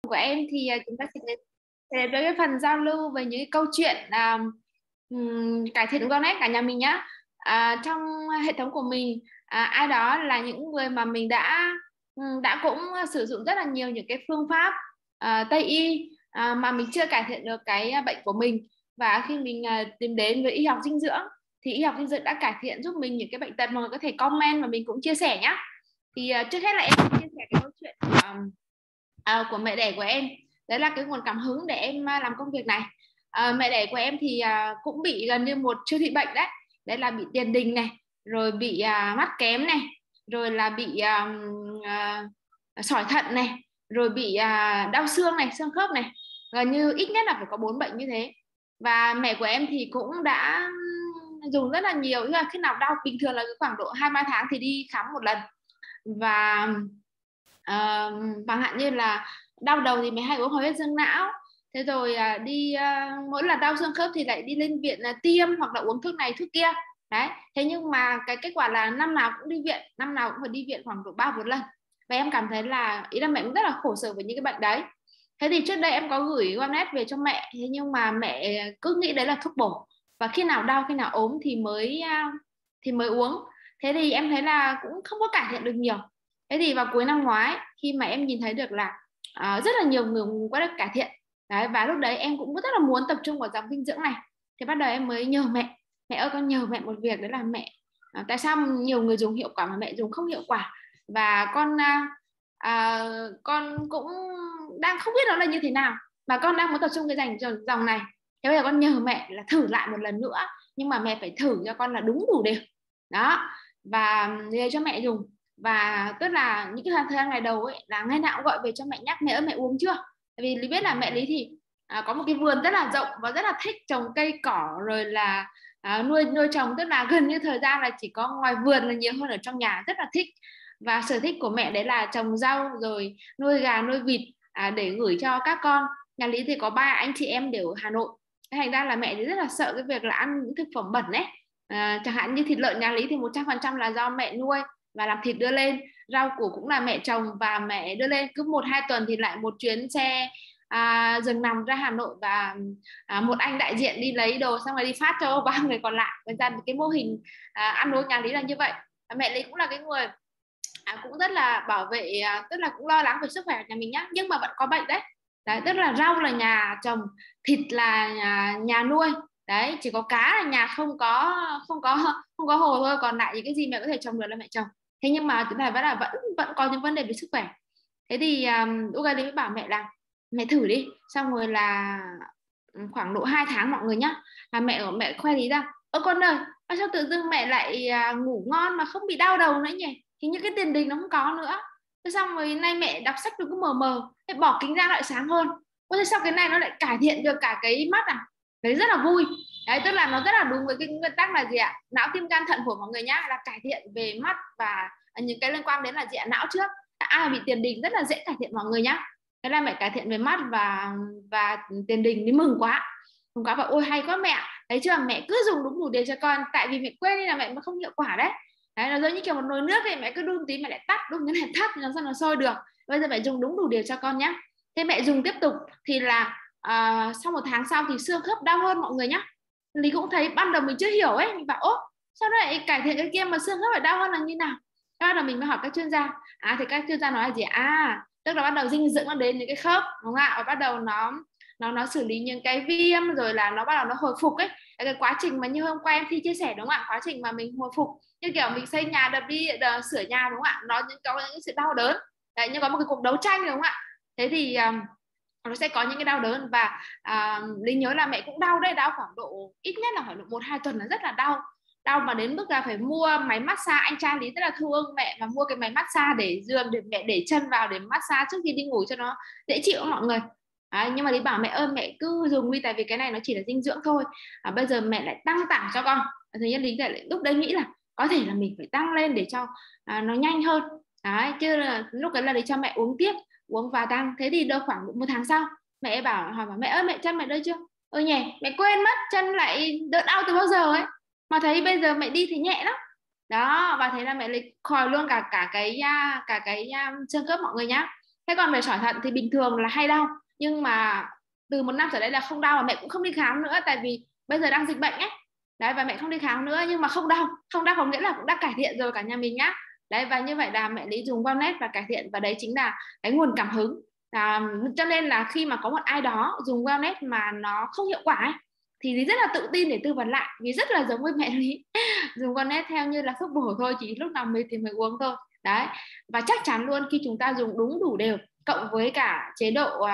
của em thì chúng ta sẽ đến với cái phần giao lưu về những cái câu chuyện cải thiện wellness cả nhà mình nhá. Trong hệ thống của mình, ai đó là những người mà mình đã cũng sử dụng rất là nhiều những cái phương pháp Tây y mà mình chưa cải thiện được cái bệnh của mình, và khi mình tìm đến với y học dinh dưỡng thì y học dinh dưỡng đã cải thiện giúp mình những cái bệnh tật. Mọi người có thể comment và mình cũng chia sẻ nhá. Thì trước hết là em chia sẻ cái câu chuyện của mẹ đẻ của em. Đấy là cái nguồn cảm hứng để em làm công việc này. Mẹ đẻ của em thì cũng bị gần như một siêu thị bệnh đấy. Đấy là bị tiền đình này, rồi bị mắt kém này, rồi là bị sỏi thận này, rồi bị đau xương này, xương khớp này. Gần như ít nhất là phải có 4 bệnh như thế. Và mẹ của em thì cũng đã dùng rất là nhiều, tức là khi nào đau bình thường là khoảng độ 2-3 tháng thì đi khám một lần. Và chẳng hạn như là đau đầu thì mình hay uống hồi huyết dương não, thế rồi mỗi lần đau xương khớp thì lại đi lên viện tiêm hoặc là uống thuốc này thuốc kia đấy. Thế nhưng mà cái kết quả là năm nào cũng đi viện, năm nào cũng phải đi viện khoảng độ 3-4 lần. Và em cảm thấy là ý là mẹ cũng rất là khổ sở với những cái bệnh đấy. Thế thì trước đây em có gửi wellness về cho mẹ, thế nhưng mà mẹ cứ nghĩ đấy là thuốc bổ, và khi nào đau khi nào ốm thì mới uống. Thế thì em thấy là cũng không có cải thiện được nhiều. Thế thì vào cuối năm ngoái, khi mà em nhìn thấy được là rất là nhiều người có được cải thiện đấy, và lúc đấy em cũng rất là muốn tập trung vào dòng dinh dưỡng này, thì bắt đầu em mới nhờ mẹ ơi, con nhờ mẹ một việc, đấy là mẹ tại sao nhiều người dùng hiệu quả mà mẹ dùng không hiệu quả, và con cũng đang không biết nó là như thế nào, và con đang muốn tập trung cái dòng này. Thế bây giờ con nhờ mẹ là thử lại một lần nữa, nhưng mà mẹ phải thử cho con là đúng đủ đều đó, và để cho mẹ dùng. Và tức là những cái thời gian ngày đầu ấy là ngày nào cũng gọi về cho mẹ, nhắc mẹ ơi mẹ uống chưa. Tại vì Lý biết là mẹ Lý thì có một cái vườn rất là rộng và rất là thích trồng cây cỏ, rồi là nuôi trồng, tức là gần như thời gian là chỉ có ngoài vườn là nhiều hơn ở trong nhà, rất là thích. Và sở thích của mẹ đấy là trồng rau, rồi nuôi gà nuôi vịt để gửi cho các con. Nhà Lý thì có 3 anh chị em đều ở Hà Nội, thành ra là mẹ thì rất là sợ cái việc là ăn những thực phẩm bẩn ấy. Chẳng hạn như thịt lợn nhà Lý thì 100% là do mẹ nuôi và làm thịt đưa lên, rau củ cũng là mẹ trồng và mẹ đưa lên. Cứ 1-2 tuần thì lại một chuyến xe dừng nằm ra Hà Nội, và một anh đại diện đi lấy đồ xong rồi đi phát cho 3 người còn lại. Bây giờ cái mô hình ăn uống nhà Lý là như vậy. Mẹ Lý cũng là cái người cũng rất là bảo vệ, tức là cũng lo lắng về sức khỏe của nhà mình nhá, nhưng mà vẫn có bệnh đấy. Đấy, tức là rau là nhà trồng, thịt là nhà nuôi đấy, chỉ có cá là nhà không có hồ thôi, còn lại những cái gì mẹ có thể trồng được là mẹ trồng. Thế nhưng mà chúng ta vẫn có những vấn đề về sức khỏe. Thế thì Ugali mới bảo mẹ là mẹ thử đi, xong rồi là khoảng độ 2 tháng mọi người nhá, là mẹ khoe Lý ra: ơ con ơi, sao tự dưng mẹ lại ngủ ngon mà không bị đau đầu nữa nhỉ, thì những cái tiền đình nó không có nữa. Thế xong rồi nay mẹ đọc sách nó cứ mờ mờ, thế bỏ kính ra lại sáng hơn. Ôi, thế sao cái này nó lại cải thiện được cả cái mắt đấy, rất là vui. Đấy, tức là nó rất là đúng với cái nguyên tắc là gì ạ, não tim gan thận phổi mọi người nhá, là cải thiện về mắt và những cái liên quan đến là gì ạ, não trước. Ai bị tiền đình rất là dễ cải thiện mọi người nhá. Thế là mẹ cải thiện về mắt và tiền đình, đi mừng quá và ôi hay quá mẹ, thấy chưa, mẹ cứ dùng đúng đủ điều cho con. Tại vì mẹ quên đi là mẹ mới không hiệu quả đấy. Đấy, nó giống như kiểu một nồi nước thì mẹ cứ đun tí mẹ lại tắt, đun cái này tắt thì nó sao nó sôi được. Bây giờ mẹ dùng đúng đủ điều cho con nhé. Thế mẹ dùng tiếp tục thì là sau 1 tháng sau thì xương khớp đau hơn mọi người nhé. Lý cũng thấy ban đầu mình chưa hiểu ấy, mình bảo ố sao nó lại cải thiện cái kia mà xương khớp lại đau hơn là như nào. Thế bắt đầu mình mới hỏi các chuyên gia, thì các chuyên gia nói là gì, tức là bắt đầu dinh dưỡng nó đến những cái khớp, đúng không ạ, và bắt đầu nó xử lý những cái viêm, rồi là nó bắt đầu nó hồi phục ấy. Cái quá trình mà như hôm qua em Thi chia sẻ, đúng không ạ, quá trình mà mình hồi phục như kiểu mình xây nhà, đập đi sửa nhà, đúng không ạ, nó có những sự đau đớn đấy, như có một cái cuộc đấu tranh, đúng không ạ. Thế thì nó sẽ có những cái đau đớn. Và Lý nhớ là mẹ cũng đau đấy, đau khoảng độ ít nhất là khoảng độ 1-2 tuần là rất là đau mà đến mức là phải mua máy massage. Anh trai Lý rất là thương mẹ và mua cái máy massage để giường để mẹ để chân vào để massage trước khi đi ngủ cho nó dễ chịu mọi người. Nhưng mà Lý bảo mẹ ơi mẹ cứ dùng đi, tại vì cái này nó chỉ là dinh dưỡng thôi. Bây giờ mẹ lại tăng tải cho con. Thế nên Lý lại lúc đấy nghĩ là có thể là mình phải tăng lên để cho nó nhanh hơn. Đấy, chứ là lúc đấy là để cho mẹ uống tiếp, uống và tăng. Thế thì đâu khoảng 1 tháng sau mẹ hỏi mẹ ơi mẹ chân mẹ đỡ chưa. Ôi nhỉ, mẹ quên mất chân lại đỡ đau từ bao giờ ấy, mà thấy bây giờ mẹ đi thì nhẹ lắm đó. Và thế là mẹ lại khỏi luôn cả cái xương khớp mọi người nhá. Thế còn về sỏi thận thì bình thường là hay đau, nhưng mà từ 1 năm trở đây là không đau, và mẹ cũng không đi khám nữa, tại vì bây giờ đang dịch bệnh ấy. Đấy, và mẹ không đi khám nữa, nhưng mà không đau có nghĩa là cũng đã cải thiện rồi cả nhà mình nhá. Đấy, và như vậy là mẹ lý dùng Wellness và cải thiện, và đấy chính là cái nguồn cảm hứng. Cho nên là khi mà có một ai đó dùng Wellness mà nó không hiệu quả ấy, thì Lý rất là tự tin để tư vấn lại, vì rất là giống với mẹ Lý dùng Wellness theo như là thuốc bổ thôi, chỉ lúc nào mệt thì mới uống thôi. Đấy, và chắc chắn luôn khi chúng ta dùng đúng đủ đều cộng với cả chế độ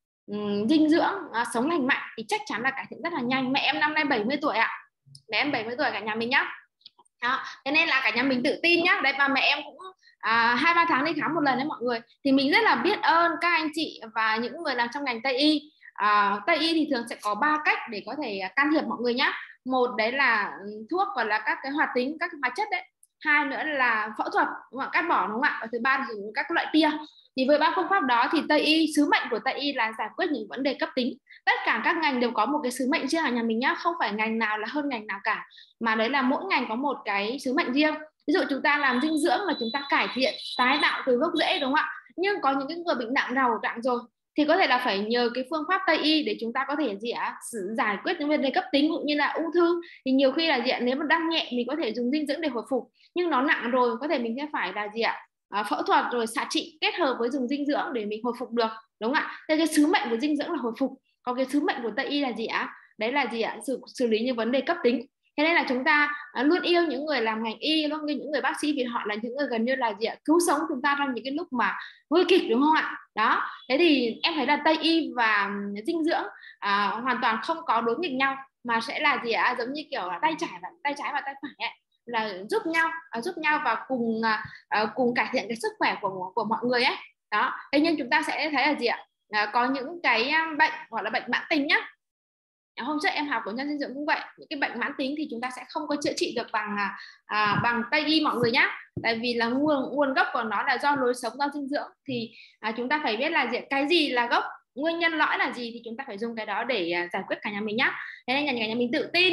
dinh dưỡng, sống lành mạnh thì chắc chắn là cải thiện rất là nhanh. Mẹ em năm nay 70 tuổi ạ. Mẹ em 70 tuổi cả nhà mình nhá. Đó, thế nên là cả nhà mình tự tin nhá. Đấy, và mẹ em cũng 2-3 tháng đi khám một lần đấy mọi người. Thì mình rất là biết ơn các anh chị và những người làm trong ngành Tây Y. Tây Y thì thường sẽ có 3 cách để có thể can thiệp mọi người nhá. Một đấy là thuốc, gọi là các cái hoạt tính, các cái hóa chất đấy. Hai nữa là phẫu thuật, đúng không? Cắt bỏ, đúng không ạ? Và thứ ba là dùng các loại tia. Thì với ba phương pháp đó thì Tây Y, sứ mệnh của Tây Y là giải quyết những vấn đề cấp tính. Tất cả các ngành đều có một cái sứ mệnh riêng ở nhà mình nhá, không phải ngành nào là hơn ngành nào cả, mà đấy là mỗi ngành có một cái sứ mệnh riêng. Ví dụ chúng ta làm dinh dưỡng là chúng ta cải thiện, tái tạo từ gốc rễ, đúng không ạ? Nhưng có những cái người bệnh nặng đầu nặng rồi thì có thể là phải nhờ cái phương pháp Tây Y để chúng ta có thể giải quyết những vấn đề cấp tính, cũng như là ung thư. Thì nhiều khi là nếu mà đang nhẹ mình có thể dùng dinh dưỡng để hồi phục, nhưng nó nặng rồi có thể mình sẽ phải là phẫu thuật rồi xạ trị kết hợp với dùng dinh dưỡng để mình hồi phục được, đúng không ạ? Thế cái sứ mệnh của dinh dưỡng là hồi phục, còn cái sứ mệnh của Tây Y là đấy là xử lý những vấn đề cấp tính. Thế nên là chúng ta luôn yêu những người làm ngành y, luôn như những người bác sĩ, vì họ là những người gần như là cứu sống chúng ta trong những cái lúc mà nguy kịch, đúng không ạ? Đó, thế thì em thấy là Tây Y và dinh dưỡng hoàn toàn không có đối nghịch nhau, mà sẽ là giống như kiểu là tay trái và tay phải ấy, là giúp nhau và cùng cải thiện cái sức khỏe của mọi người ấy. Đó, thế nhưng chúng ta sẽ thấy là có những cái bệnh gọi là bệnh mãn tính nhá. Hôm trước em học của nhân dinh dưỡng cũng vậy, những cái bệnh mãn tính thì chúng ta sẽ không có chữa trị được bằng Tây Y mọi người nhé. Tại vì là nguồn gốc của nó là do lối sống, do dinh dưỡng. Thì chúng ta phải biết là cái gì là gốc, nguyên nhân lõi là gì, thì chúng ta phải dùng cái đó để giải quyết cả nhà mình nhé. Thế nên cả nhà mình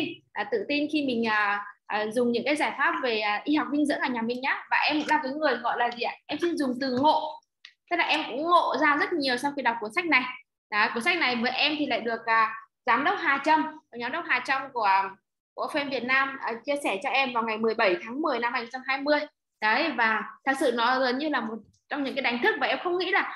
tự tin khi mình dùng những cái giải pháp về y học dinh dưỡng ở nhà mình nhé. Và em cũng là cái người gọi là em xin dùng từ ngộ. Thế là em cũng ngộ ra rất nhiều sau khi đọc cuốn sách này. Đó, cuốn sách này với em thì lại được giám đốc Hà Trâm, giám đốc Hà Trâm của Phim Việt Nam chia sẻ cho em vào ngày 17 tháng 10 năm 2020. Đấy, và thật sự nó gần như là một trong những cái đánh thức, và em không nghĩ là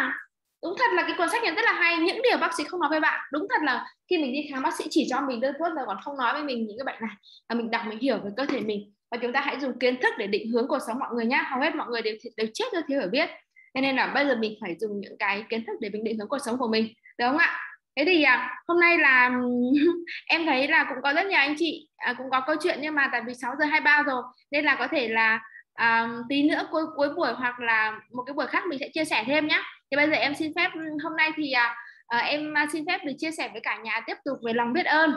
đúng thật là cái cuốn sách này rất là hay, những điều bác sĩ không nói với bạn. Đúng thật là khi mình đi khám, bác sĩ chỉ cho mình đơn thuốc rồi còn không nói với mình những cái bệnh này, và mình đọc mình hiểu về cơ thể mình. Và chúng ta hãy dùng kiến thức để định hướng cuộc sống mọi người nhé. Hầu hết mọi người đều chết do thiếu hiểu biết, nên là bây giờ mình phải dùng những cái kiến thức để mình định hướng cuộc sống của mình, được không ạ? Thế thì hôm nay là em thấy là cũng có rất nhiều anh chị cũng có câu chuyện, nhưng mà tại vì 6:23 rồi nên là có thể là tí nữa cuối buổi hoặc là một cái buổi khác mình sẽ chia sẻ thêm nhé. Thì bây giờ em xin phép hôm nay thì em xin phép được chia sẻ với cả nhà tiếp tục về lòng biết ơn.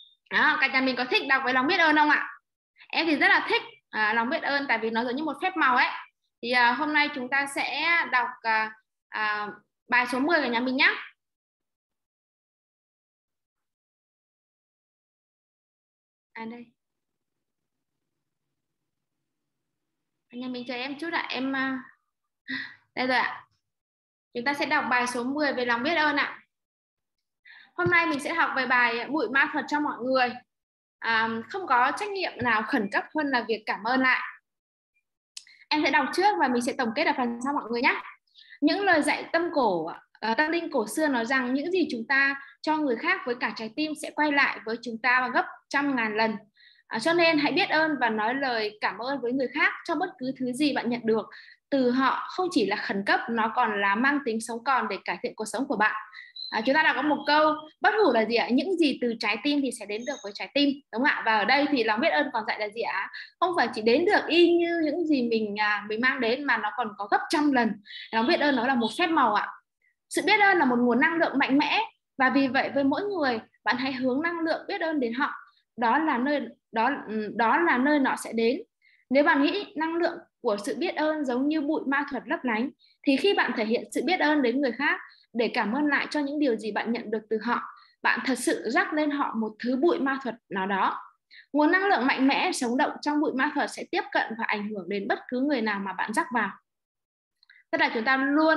Đó, cả nhà mình có thích đọc về lòng biết ơn không ạ? Em thì rất là thích lòng biết ơn, tại vì nó giống như một phép màu ấy. Thì hôm nay chúng ta sẽ đọc bài số 10 cả nhà mình nhé. Đây, nhà mình chờ em chút ạ. Em đây rồi ạ. Chúng ta sẽ đọc bài số 10 về lòng biết ơn ạ. Hôm nay mình sẽ học về bài bụi ma thuật cho mọi người. Không có trách nhiệm nào khẩn cấp hơn là việc cảm ơn lại. Em sẽ đọc trước và mình sẽ tổng kết ở phần sau mọi người nhé. Những lời dạy tâm linh cổ xưa nói rằng những gì chúng ta cho người khác với cả trái tim sẽ quay lại với chúng ta gấp 100.000 lần. Cho nên hãy biết ơn và nói lời cảm ơn với người khác cho bất cứ thứ gì bạn nhận được từ họ, không chỉ là khẩn cấp, nó còn là mang tính sống còn để cải thiện cuộc sống của bạn. Chúng ta đã có một câu bất hủ là những gì từ trái tim thì sẽ đến được với trái tim, đúng không ạ? Và ở đây thì lòng biết ơn còn dạy là không phải chỉ đến được y như những gì mình mang đến, mà nó còn có gấp 100 lần. Lòng biết ơn nó là một phép màu ạ. Sự biết ơn là một nguồn năng lượng mạnh mẽ, và vì vậy với mỗi người, bạn hãy hướng năng lượng biết ơn đến họ. Đó là nơi nó sẽ đến. Nếu bạn nghĩ năng lượng của sự biết ơn giống như bụi ma thuật lấp lánh, thì khi bạn thể hiện sự biết ơn đến người khác để cảm ơn lại cho những điều gì bạn nhận được từ họ, bạn thật sự rắc lên họ một thứ bụi ma thuật nào đó. Nguồn năng lượng mạnh mẽ sống động trong bụi ma thuật sẽ tiếp cận và ảnh hưởng đến bất cứ người nào mà bạn rắc vào. Tức là chúng ta luôn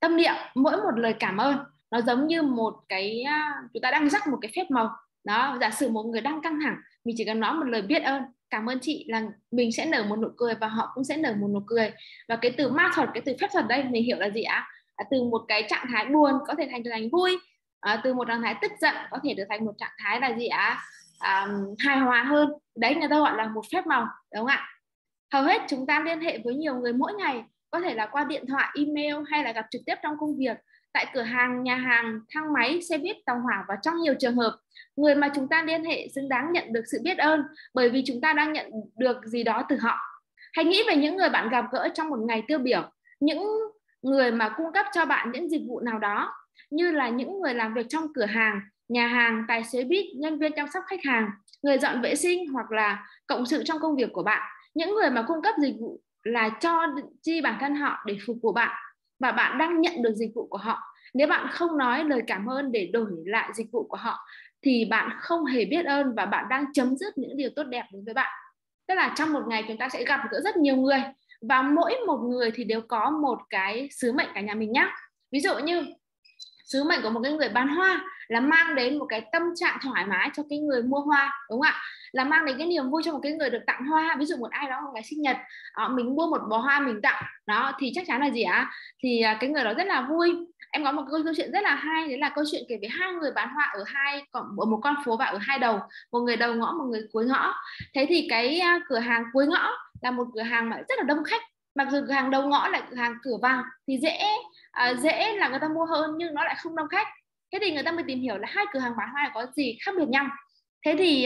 tâm niệm, mỗi một lời cảm ơn nó giống như một cái, chúng ta đang rắc một cái phép màu đó. Giả sử một người đang căng thẳng, mình chỉ cần nói một lời biết ơn, cảm ơn chị, là mình sẽ nở một nụ cười và họ cũng sẽ nở một nụ cười. Và cái từ ma thuật, cái từ phép thuật đây mình hiểu là gì ạ? Từ một cái trạng thái buồn có thể trở thành vui, từ một trạng thái tức giận có thể trở thành một trạng thái là gì ạ? Hài hòa hơn. Đấy người ta gọi là một phép màu, đúng không ạ? Hầu hết chúng ta liên hệ với nhiều người mỗi ngày, có thể là qua điện thoại, email hay là gặp trực tiếp trong công việc, tại cửa hàng, nhà hàng, thang máy, xe buýt, tàu hỏa. Và trong nhiều trường hợp, người mà chúng ta liên hệ xứng đáng nhận được sự biết ơn, bởi vì chúng ta đang nhận được gì đó từ họ. Hãy nghĩ về những người bạn gặp gỡ trong một ngày tiêu biểu, những người mà cung cấp cho bạn những dịch vụ nào đó, như là những người làm việc trong cửa hàng, nhà hàng, tài xế buýt, nhân viên chăm sóc khách hàng, người dọn vệ sinh, hoặc là cộng sự trong công việc của bạn. Những người mà cung cấp dịch vụ là cho chi bản thân họ để phục vụ bạn, và bạn đang nhận được dịch vụ của họ. Nếu bạn không nói lời cảm ơn để đổi lại dịch vụ của họ thì bạn không hề biết ơn, và bạn đang chấm dứt những điều tốt đẹp đối với bạn. Tức là trong một ngày chúng ta sẽ gặp gỡ rất nhiều người, và mỗi một người thì đều có một cái sứ mệnh cả nhà mình nhé. Ví dụ như sứ mệnh của một cái người bán hoa là mang đến một cái tâm trạng thoải mái cho cái người mua hoa, đúng không ạ? Là mang đến cái niềm vui cho một cái người được tặng hoa. Ví dụ một ai đó một ngày sinh nhật, mình mua một bó hoa mình tặng đó, thì chắc chắn là gì ạ? Thì cái người đó rất là vui. Em có một câu chuyện rất là hay, đấy là câu chuyện kể về hai người bán hoa ở một con phố và ở hai đầu, một người đầu ngõ, một người cuối ngõ. Thế thì cái cửa hàng cuối ngõ là một cửa hàng mà rất là đông khách, mặc dù cửa hàng đầu ngõ là cửa hàng cửa vào thì dễ là người ta mua hơn, nhưng nó lại không đông khách. Thế thì người ta mới tìm hiểu là hai cửa hàng bán hoa có gì khác biệt nhau. Thế thì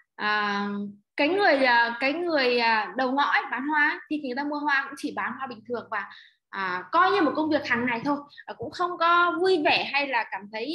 cái người đầu ngõ ấy, bán hoa thì người ta mua hoa cũng chỉ bán hoa bình thường, và coi như một công việc hàng ngày thôi, cũng không có vui vẻ hay là cảm thấy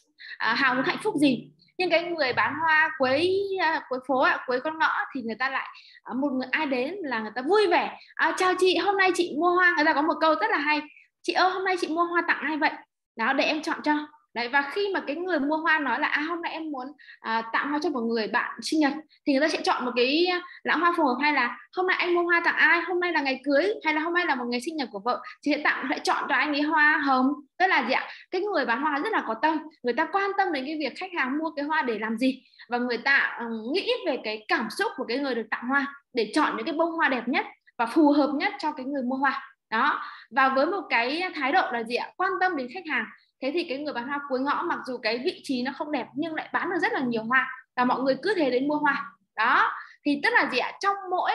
hào hứng hạnh phúc gì. Nhưng cái người bán hoa cuối phố, cuối con ngõ thì người ta lại, một người ai đến là người ta vui vẻ, chào chị, hôm nay chị mua hoa. Người ta có một câu rất là hay: chị ơi, hôm nay chị mua hoa tặng ai vậy? Đó, để em chọn cho. Đấy, và khi mà cái người mua hoa nói là hôm nay em muốn tặng hoa cho một người bạn sinh nhật, thì người ta sẽ chọn một cái lãng hoa phù hợp. Hay là hôm nay anh mua hoa tặng ai, hôm nay là ngày cưới hay là hôm nay là một ngày sinh nhật của vợ, chị sẽ chọn cho anh ấy hoa hồng. Tức là gì ạ? Cái người bán hoa rất là có tâm, người ta quan tâm đến cái việc khách hàng mua cái hoa để làm gì, và người ta nghĩ về cái cảm xúc của cái người được tặng hoa để chọn những cái bông hoa đẹp nhất và phù hợp nhất cho cái người mua hoa đó. Và với một cái thái độ là gì ạ? Quan tâm đến khách hàng. Thế thì cái người bán hoa cuối ngõ, mặc dù cái vị trí nó không đẹp nhưng lại bán được rất là nhiều hoa, và mọi người cứ thế đến mua hoa đó. Thì tức là gì ạ? Trong mỗi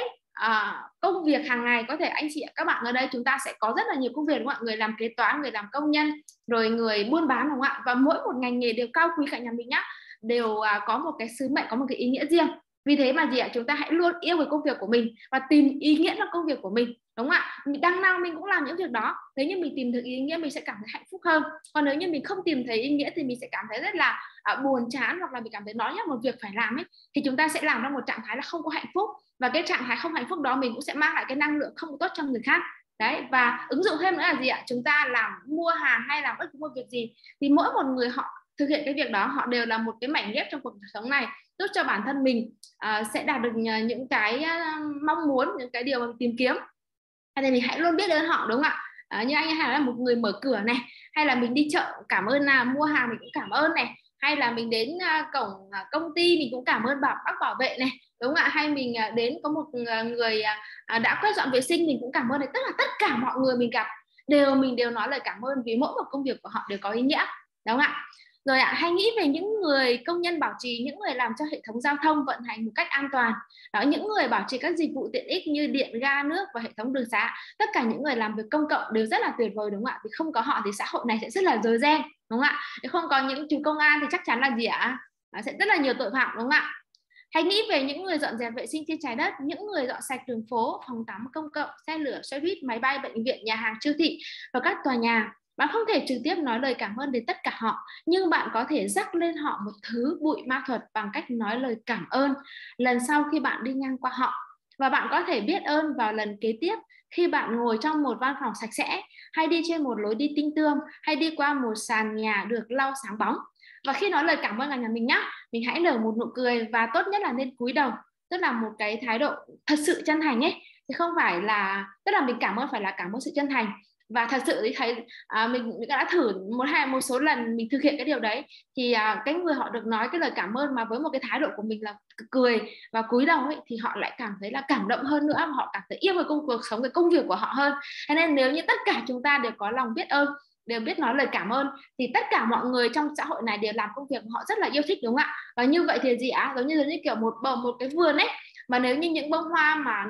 công việc hàng ngày, có thể anh chị các bạn ở đây chúng ta sẽ có rất là nhiều công việc, đúng không ạ? Người làm kế toán, người làm công nhân, rồi người buôn bán, đúng không ạ? Và mỗi một ngành nghề đều cao quý cả nhà mình nhá, đều có một cái sứ mệnh, có một cái ý nghĩa riêng. Vì thế mà gì ạ? Chúng ta hãy luôn yêu cái công việc của mình và tìm ý nghĩa trong công việc của mình, đúng không ạ? Mình đằng nào mình cũng làm những việc đó. Nếu như mình tìm được ý nghĩa, mình sẽ cảm thấy hạnh phúc hơn. Còn nếu như mình không tìm thấy ý nghĩa thì mình sẽ cảm thấy rất là buồn chán, hoặc là mình cảm thấy nó là một việc phải làm ấy, thì chúng ta sẽ làm trong một trạng thái là không có hạnh phúc. Và cái trạng thái không hạnh phúc đó mình cũng sẽ mang lại cái năng lượng không tốt cho người khác. Đấy, và ứng dụng thêm nữa là gì ạ? Chúng ta làm mua hàng hay làm bất cứ một việc gì thì mỗi một người họ thực hiện cái việc đó, họ đều là một cái mảnh ghép trong cuộc sống này, giúp cho bản thân mình sẽ đạt được những cái mong muốn, những cái điều mà mình tìm kiếm. Thì mình hãy luôn biết ơn họ, đúng không ạ? Như anh Hà là một người mở cửa này, hay là mình đi chợ cảm ơn, mua hàng mình cũng cảm ơn này, hay là mình đến cổng công ty mình cũng cảm ơn bác bảo vệ này, đúng không ạ? Hay mình đến có một người đã quét dọn vệ sinh mình cũng cảm ơn này. Tức là tất cả mọi người mình gặp mình đều nói lời cảm ơn, vì mỗi một công việc của họ đều có ý nghĩa, đúng không ạ? Rồi hãy nghĩ về những người công nhân bảo trì, những người làm cho hệ thống giao thông vận hành một cách an toàn đó, những người bảo trì các dịch vụ tiện ích như điện, ga, nước và hệ thống đường xá. Tất cả những người làm việc công cộng đều rất là tuyệt vời, đúng không ạ? Vì không có họ thì xã hội này sẽ rất là rối ren, đúng không ạ? Nếu không có những chú công an thì chắc chắn là gì ạ? Sẽ rất là nhiều tội phạm, đúng không ạ? Hãy nghĩ về những người dọn dẹp vệ sinh trên trái đất, những người dọn sạch đường phố, phòng tắm công cộng, xe lửa, xe buýt, máy bay, bệnh viện, nhà hàng, siêu thị và các tòa nhà. Bạn không thể trực tiếp nói lời cảm ơn đến tất cả họ, nhưng bạn có thể rắc lên họ một thứ bụi ma thuật bằng cách nói lời cảm ơn lần sau khi bạn đi ngang qua họ. Và bạn có thể biết ơn vào lần kế tiếp khi bạn ngồi trong một văn phòng sạch sẽ, hay đi trên một lối đi tinh tươm, hay đi qua một sàn nhà được lau sáng bóng. Và khi nói lời cảm ơn cả nhà mình nhé, mình hãy nở một nụ cười, và tốt nhất là nên cúi đầu, tức là một cái thái độ thật sự chân thành ấy, chứ không phải là, tức là mình cảm ơn phải là cảm ơn sự chân thành. Và thật sự thì thấy mình đã thử một số lần mình thực hiện cái điều đấy, thì cái người họ được nói cái lời cảm ơn mà với một cái thái độ của mình là cười và cúi đầu ấy, thì họ lại cảm thấy là cảm động hơn nữa, và họ cảm thấy yêu cái cuộc sống, cái công việc của họ hơn. Cho nên nếu như tất cả chúng ta đều có lòng biết ơn, đều biết nói lời cảm ơn, thì tất cả mọi người trong xã hội này đều làm công việc họ rất là yêu thích, đúng không ạ? Và như vậy thì gì ạ? Giống như kiểu một cái vườn ấy, mà nếu như những bông hoa mà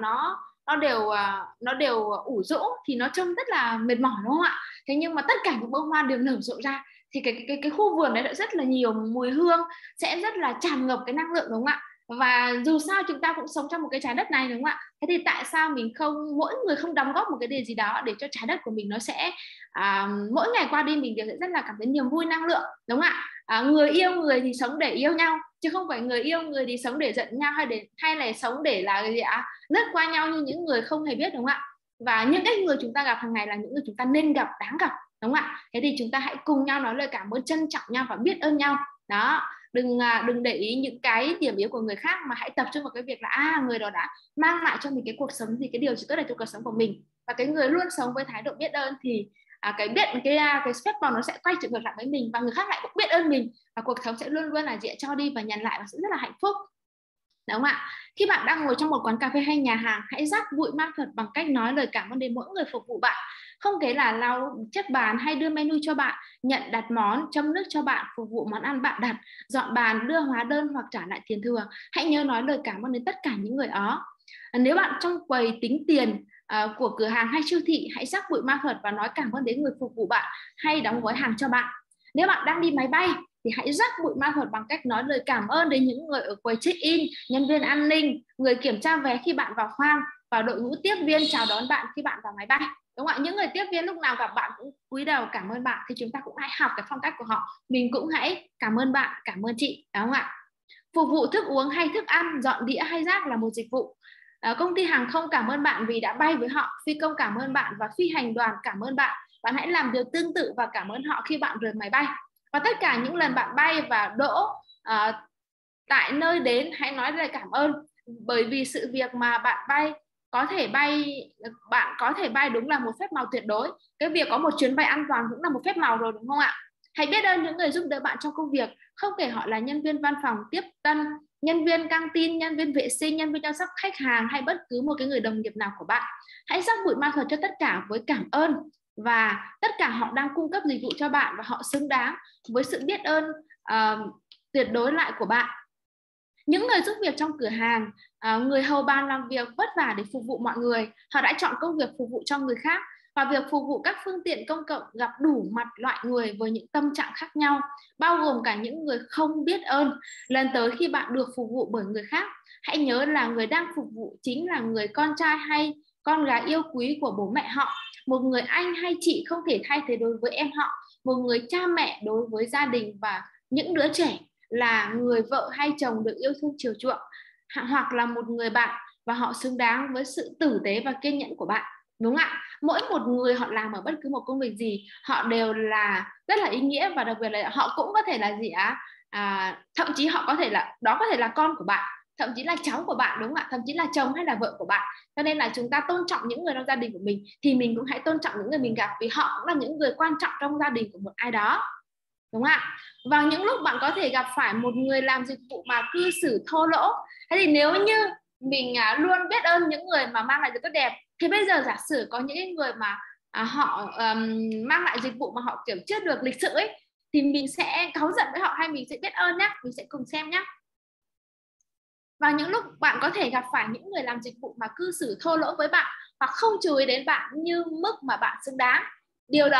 nó đều ủ rũ thì nó trông rất là mệt mỏi, đúng không ạ? Thế nhưng mà tất cả những bông hoa đều nở rộ ra thì cái khu vườn đấy đã rất là nhiều mùi hương, sẽ rất là tràn ngập cái năng lượng, đúng không ạ? Và dù sao chúng ta cũng sống trong một cái trái đất này, đúng không ạ? Thế thì tại sao mình không, mỗi người không đóng góp một cái điều gì đó để cho trái đất của mình nó sẽ mỗi ngày qua đi mình đều sẽ rất là cảm thấy niềm vui, năng lượng, đúng không ạ? Người yêu người thì sống để yêu nhau, chứ không phải người yêu người thì sống để giận nhau, hay là sống để là gì ạ, lướt qua nhau như những người không hề biết, đúng không ạ? Và những cái người chúng ta gặp hàng ngày là những người chúng ta nên gặp, đáng gặp, đúng không ạ? Thế thì chúng ta hãy cùng nhau nói lời cảm ơn, trân trọng nhau và biết ơn nhau. Đó, đừng để ý những cái điểm yếu của người khác, mà hãy tập trung vào cái việc là người đó đã mang lại cho mình cái cuộc sống gì, cái điều gì tốt đẹp cho cuộc sống của mình. Và cái người luôn sống với thái độ biết ơn thì cái phép màu nó sẽ quay trở ngược lại với mình, và người khác lại cũng biết ơn mình, và cuộc sống sẽ luôn luôn là dễ cho đi và nhận lại, và sẽ rất là hạnh phúc, đúng không ạ? Khi bạn đang ngồi trong một quán cà phê hay nhà hàng, hãy dắt bụi ma thuật bằng cách nói lời cảm ơn đến mỗi người phục vụ bạn. Không kể là lau chiếc bàn hay đưa menu cho bạn, nhận đặt món, châm nước cho bạn, phục vụ món ăn bạn đặt, dọn bàn, đưa hóa đơn hoặc trả lại tiền thừa. Hãy nhớ nói lời cảm ơn đến tất cả những người đó. Nếu bạn trong quầy tính tiền của cửa hàng hay siêu thị, hãy rắc bụi ma thuật và nói cảm ơn đến người phục vụ bạn hay đóng gói hàng cho bạn. Nếu bạn đang đi máy bay thì hãy rắc bụi ma thuật bằng cách nói lời cảm ơn đến những người ở quầy check-in, nhân viên an ninh, người kiểm tra vé khi bạn vào khoang, và đội ngũ tiếp viên chào đón bạn khi bạn vào máy bay, đúng không ạ? Những người tiếp viên lúc nào gặp bạn cũng cúi đầu cảm ơn bạn, thì chúng ta cũng hãy học cái phong cách của họ, mình cũng hãy cảm ơn bạn, cảm ơn chị, đúng không ạ? Phục vụ thức uống hay thức ăn, dọn đĩa hay rác là một dịch vụ. Công ty hàng không cảm ơn bạn vì đã bay với họ, phi công cảm ơn bạn, và phi hành đoàn cảm ơn bạn. Bạn hãy làm điều tương tự và cảm ơn họ khi bạn rời máy bay. Và tất cả những lần bạn bay và đỗ tại nơi đến, hãy nói lời cảm ơn, bởi vì sự việc mà bạn có thể bay đúng là một phép màu tuyệt đối. Cái việc có một chuyến bay an toàn cũng là một phép màu rồi, đúng không ạ? Hãy biết ơn những người giúp đỡ bạn trong công việc, không kể họ là nhân viên văn phòng, tiếp tân, nhân viên căng tin, nhân viên vệ sinh, nhân viên chăm sóc khách hàng, hay bất cứ một cái người đồng nghiệp nào của bạn. Hãy rắc bụi ma thuật cho tất cả với cảm ơn, và tất cả họ đang cung cấp dịch vụ cho bạn, và họ xứng đáng với sự biết ơn tuyệt đối lại của bạn. Những người giúp việc trong cửa hàng, người hầu bàn làm việc vất vả để phục vụ mọi người, họ đã chọn công việc phục vụ cho người khác, và việc phục vụ các phương tiện công cộng gặp đủ mặt loại người với những tâm trạng khác nhau, bao gồm cả những người không biết ơn. Lần tới khi bạn được phục vụ bởi người khác, hãy nhớ là người đang phục vụ chính là người con trai hay con gái yêu quý của bố mẹ họ, một người anh hay chị không thể thay thế đối với em họ, một người cha mẹ đối với gia đình và những đứa trẻ, là người vợ hay chồng được yêu thương chiều chuộng, hoặc là một người bạn, và họ xứng đáng với sự tử tế và kiên nhẫn của bạn, đúng không ạ? Mỗi một người họ làm ở bất cứ một công việc gì, họ đều là rất là ý nghĩa, và đặc biệt là họ cũng có thể là gì thậm chí họ có thể là, đó có thể là con của bạn, thậm chí là cháu của bạn, đúng không ạ? Thậm chí là chồng hay là vợ của bạn. Cho nên là chúng ta tôn trọng những người trong gia đình của mình, thì mình cũng hãy tôn trọng những người mình gặp, vì họ cũng là những người quan trọng trong gia đình của một ai đó, đúng không ạ? Vào những lúc bạn có thể gặp phải một người làm dịch vụ mà cư xử thô lỗ, thế thì nếu như mình luôn biết ơn những người mà mang lại điều tốt đẹp, thì bây giờ giả sử có những người mà họ mang lại dịch vụ mà họ kiểu chưa được lịch sự ấy, thì mình sẽ cáu giận với họ hay mình sẽ biết ơn nhé? Mình sẽ cùng xem nhé. Vào những lúc bạn có thể gặp phải những người làm dịch vụ mà cư xử thô lỗ với bạn, hoặc không chú ý đến bạn như mức mà bạn xứng đáng, điều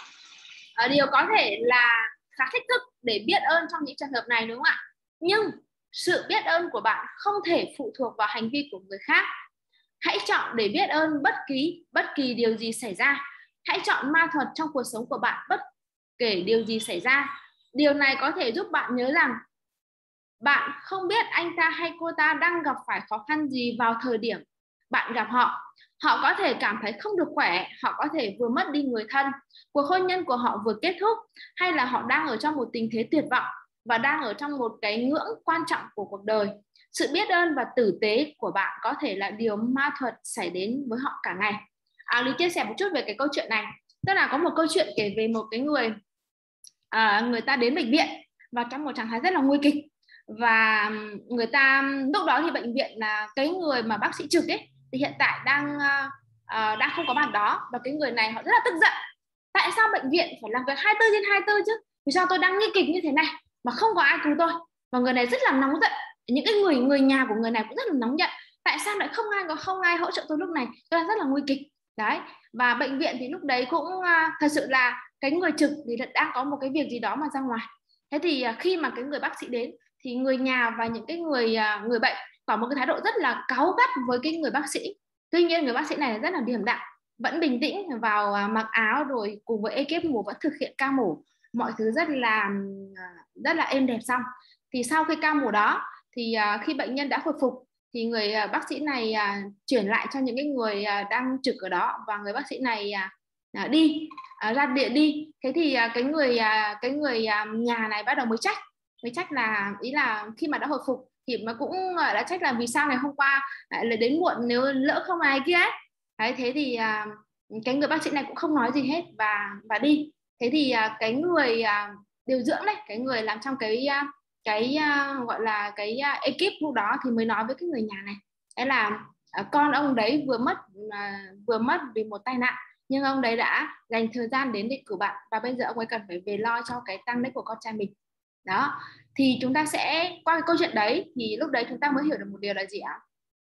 có thể là khá thách thức để biết ơn trong những trường hợp này, đúng không ạ? Nhưng sự biết ơn của bạn không thể phụ thuộc vào hành vi của người khác. Hãy chọn để biết ơn bất kỳ điều gì xảy ra. Hãy chọn ma thuật trong cuộc sống của bạn bất kể điều gì xảy ra. Điều này có thể giúp bạn nhớ rằng bạn không biết anh ta hay cô ta đang gặp phải khó khăn gì vào thời điểm bạn gặp họ. Họ có thể cảm thấy không được khỏe, họ có thể vừa mất đi người thân, cuộc hôn nhân của họ vừa kết thúc, hay là họ đang ở trong một tình thế tuyệt vọng và đang ở trong một cái ngưỡng quan trọng của cuộc đời. Sự biết ơn và tử tế của bạn có thể là điều ma thuật xảy đến với họ cả ngày. Lý chia sẻ một chút về cái câu chuyện này. Tức là có một câu chuyện kể về một cái người người ta đến bệnh viện và trong một trạng thái rất là nguy kịch, và người ta lúc đó thì bệnh viện là cái người mà bác sĩ trực ấy thì hiện tại đang không có mặt đó, và cái người này họ rất là tức giận. Tại sao bệnh viện phải làm việc 24/24 chứ? Vì sao tôi đang nguy kịch như thế này mà không có ai cứu tôi? Và người này rất là nóng giận. Những cái người nhà của người này cũng rất là nóng giận. Tại sao lại không ai hỗ trợ tôi lúc này? Tôi đang rất là nguy kịch. Đấy. Và bệnh viện thì lúc đấy cũng thật sự là cái người trực thì đang có một cái việc gì đó mà ra ngoài. Thế thì khi mà cái người bác sĩ đến thì người nhà và những cái người bệnh có một cái thái độ rất là cáu gắt với cái người bác sĩ. Tuy nhiên người bác sĩ này rất là điềm đạm, vẫn bình tĩnh vào mặc áo, rồi cùng với ekip mổ vẫn thực hiện ca mổ, mọi thứ rất là êm đẹp. Xong thì sau khi ca mổ đó thì khi bệnh nhân đã hồi phục thì người bác sĩ này chuyển lại cho những cái người đang trực ở đó, và người bác sĩ này đi ra điện đi. Thế thì cái người nhà này bắt đầu mới trách là, ý là khi mà đã hồi phục thì mà cũng đã trách là vì sao ngày hôm qua lại đến muộn, nếu lỡ không ai kia ấy. Đấy, thế thì cái người bác sĩ này cũng không nói gì hết và đi. Thế thì cái người điều dưỡng đấy, cái người làm trong cái gọi là cái ekip lúc đó thì mới nói với cái người nhà này, đấy là con ông đấy vừa mất vì một tai nạn, nhưng ông đấy đã dành thời gian đến để cứu bạn, và bây giờ ông ấy cần phải về lo cho cái tang lễ của con trai mình. Đó, thì chúng ta sẽ qua cái câu chuyện đấy thì lúc đấy chúng ta mới hiểu được một điều là gì ạ?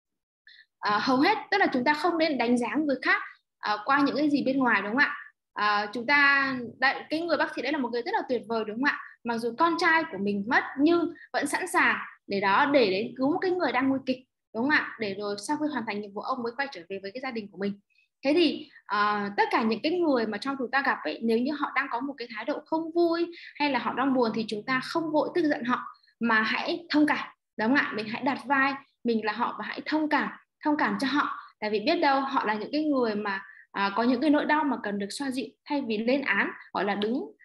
Hầu hết, tức là chúng ta không nên đánh giá người khác qua những cái gì bên ngoài, đúng không ạ? Cái người bác sĩ đấy là một người rất là tuyệt vời, đúng không ạ? Mặc dù con trai của mình mất nhưng vẫn sẵn sàng để đến cứu một cái người đang nguy kịch, đúng không ạ? Để rồi sau khi hoàn thành nhiệm vụ ông mới quay trở về với cái gia đình của mình. Thế thì tất cả những cái người mà trong chúng ta gặp ấy, nếu như họ đang có một cái thái độ không vui hay là họ đang buồn thì chúng ta không vội tức giận họ, mà hãy thông cảm, đúng không ạ? Mình hãy đặt vai mình là họ và hãy thông cảm cho họ, tại vì biết đâu họ là những cái người mà có những cái nỗi đau mà cần được xoa dịu. Thay vì lên án, gọi là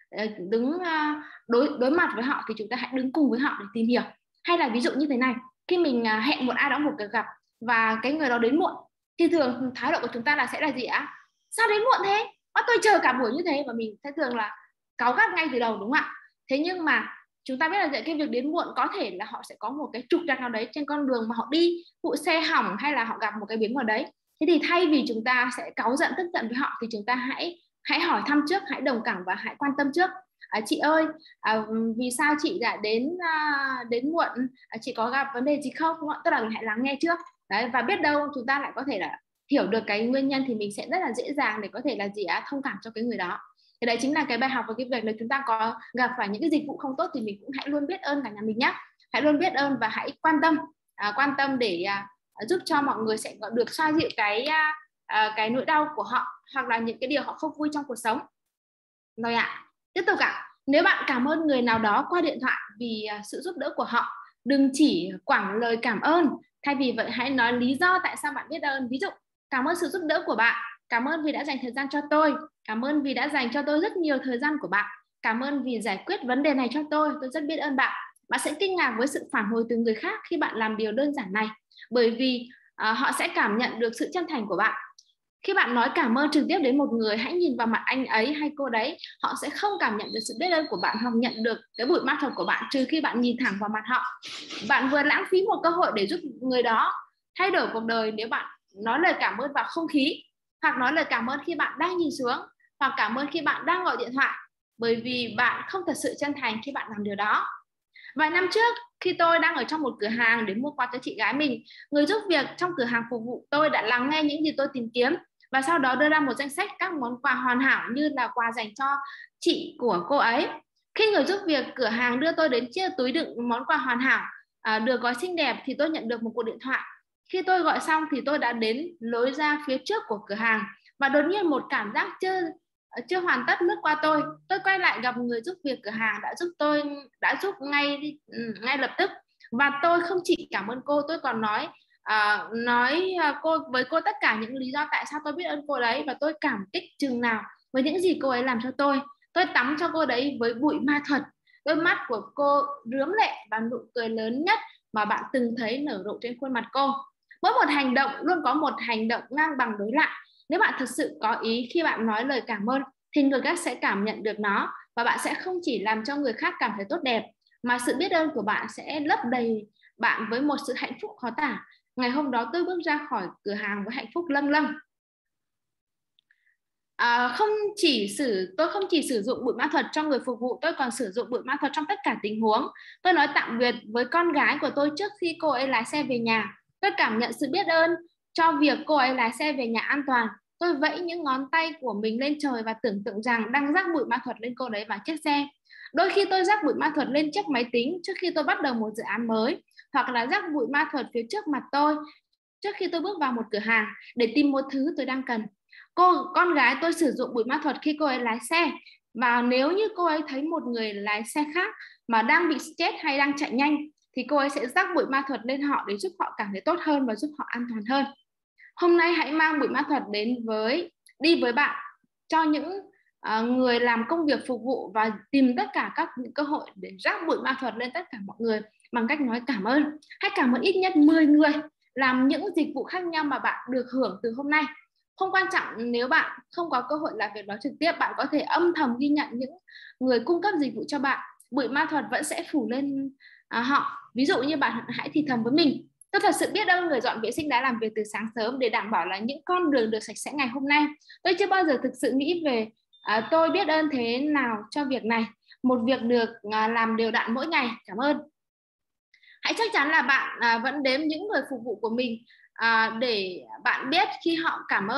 đối mặt với họ, thì chúng ta hãy đứng cùng với họ để tìm hiểu. Hay là ví dụ như thế này, khi mình hẹn một ai đó một cuộc gặp và cái người đó đến muộn thì thường thái độ của chúng ta sẽ là gì ạ? Sao đến muộn thế? Tôi chờ cả buổi như thế, và mình sẽ thường là cáu gắt ngay từ đầu, đúng không ạ? Thế nhưng mà chúng ta biết là cái việc đến muộn có thể là họ sẽ có một cái trục trặc nào đấy trên con đường mà họ đi, vụ xe hỏng hay là họ gặp một cái biến nào đấy. Thế thì thay vì chúng ta sẽ cáu giận tức giận với họ thì chúng ta hãy hỏi thăm trước, hãy đồng cảm và hãy quan tâm trước. Chị ơi, vì sao chị đã đến muộn, chị có gặp vấn đề gì không? Tức là mình hãy lắng nghe trước. Đấy, và biết đâu chúng ta lại có thể là hiểu được cái nguyên nhân thì mình sẽ rất là dễ dàng để có thể là thông cảm cho cái người đó. Thì đấy chính là cái bài học về cái việc là chúng ta có gặp phải những cái dịch vụ không tốt thì mình cũng hãy luôn biết ơn cả nhà mình nhé. Hãy luôn biết ơn và hãy quan tâm để giúp cho mọi người sẽ được xoa dịu cái nỗi đau của họ, hoặc là những cái điều họ không vui trong cuộc sống. Rồi ạ. Tiếp tục ạ. Nếu bạn cảm ơn người nào đó qua điện thoại vì sự giúp đỡ của họ, đừng chỉ quẳng lời cảm ơn. Thay vì vậy hãy nói lý do tại sao bạn biết ơn. Ví dụ, cảm ơn sự giúp đỡ của bạn, cảm ơn vì đã dành thời gian cho tôi, cảm ơn vì đã dành cho tôi rất nhiều thời gian của bạn, cảm ơn vì giải quyết vấn đề này cho tôi rất biết ơn bạn. Bạn sẽ kinh ngạc với sự phản hồi từ người khác khi bạn làm điều đơn giản này, bởi vì họ sẽ cảm nhận được sự chân thành của bạn. Khi bạn nói cảm ơn trực tiếp đến một người, hãy nhìn vào mặt anh ấy hay cô đấy, họ sẽ không cảm nhận được sự biết ơn của bạn hoặc nhận được cái bụi mắt thật của bạn, trừ khi bạn nhìn thẳng vào mặt họ. Bạn vừa lãng phí một cơ hội để giúp người đó thay đổi cuộc đời nếu bạn nói lời cảm ơn vào không khí, hoặc nói lời cảm ơn khi bạn đang nhìn xuống, hoặc cảm ơn khi bạn đang gọi điện thoại, bởi vì bạn không thật sự chân thành khi bạn làm điều đó. Vài năm trước, khi tôi đang ở trong một cửa hàng để mua quà cho chị gái mình, người giúp việc trong cửa hàng phục vụ tôi đã lắng nghe những gì tôi tìm kiếm và sau đó đưa ra một danh sách các món quà hoàn hảo như là quà dành cho chị của cô ấy. Khi người giúp việc cửa hàng đưa tôi đến chiếc túi đựng món quà hoàn hảo được gói xinh đẹp thì tôi nhận được một cuộc điện thoại. Khi tôi gọi xong thì tôi đã đến lối ra phía trước của cửa hàng và đột nhiên một cảm giác chưa hoàn tất lướt qua tôi. Tôi quay lại gặp người giúp việc cửa hàng đã giúp ngay lập tức, và tôi không chỉ cảm ơn cô, tôi còn nói với cô tất cả những lý do tại sao tôi biết ơn cô đấy và tôi cảm kích chừng nào với những gì cô ấy làm cho tôi. Tôi tắm cho cô đấy với bụi ma thuật. Đôi mắt của cô rướm lệ và nụ cười lớn nhất mà bạn từng thấy nở rộ trên khuôn mặt cô. Mỗi một hành động luôn có một hành động ngang bằng đối lại. Nếu bạn thực sự có ý khi bạn nói lời cảm ơn thì người khác sẽ cảm nhận được nó, và bạn sẽ không chỉ làm cho người khác cảm thấy tốt đẹp, mà sự biết ơn của bạn sẽ lấp đầy bạn với một sự hạnh phúc khó tả. Ngày hôm đó tôi bước ra khỏi cửa hàng với hạnh phúc lâng lâng. Tôi không chỉ sử dụng bụi ma thuật cho người phục vụ, tôi còn sử dụng bụi ma thuật trong tất cả tình huống. Tôi nói tạm biệt với con gái của tôi trước khi cô ấy lái xe về nhà. Tôi cảm nhận sự biết ơn cho việc cô ấy lái xe về nhà an toàn. Tôi vẫy những ngón tay của mình lên trời và tưởng tượng rằng đang rắc bụi ma thuật lên cô ấy và chiếc xe. Đôi khi tôi rắc bụi ma thuật lên chiếc máy tính trước khi tôi bắt đầu một dự án mới, hoặc là rắc bụi ma thuật phía trước mặt tôi trước khi tôi bước vào một cửa hàng để tìm một thứ tôi đang cần. Con gái tôi sử dụng bụi ma thuật khi cô ấy lái xe, và nếu như cô ấy thấy một người lái xe khác mà đang bị stress hay đang chạy nhanh thì cô ấy sẽ rắc bụi ma thuật lên họ để giúp họ cảm thấy tốt hơn và giúp họ an toàn hơn. Hôm nay hãy mang bụi ma thuật đi với bạn cho những người làm công việc phục vụ, và tìm tất cả các cơ hội để rắc bụi ma thuật lên tất cả mọi người bằng cách nói cảm ơn. Hãy cảm ơn ít nhất 10 người làm những dịch vụ khác nhau mà bạn được hưởng từ hôm nay. Không quan trọng nếu bạn không có cơ hội làm việc đó trực tiếp, bạn có thể âm thầm ghi nhận những người cung cấp dịch vụ cho bạn. Bụi ma thuật vẫn sẽ phủ lên họ. Ví dụ như bạn hãy thì thầm với mình: tôi thật sự biết ơn người dọn vệ sinh đã làm việc từ sáng sớm để đảm bảo là những con đường được sạch sẽ ngày hôm nay. Tôi chưa bao giờ thực sự nghĩ về tôi biết ơn thế nào cho việc này. Một việc được làm đều đặn mỗi ngày. Cảm ơn. Hãy chắc chắn là bạn vẫn đếm những người phục vụ của mình để bạn biết khi họ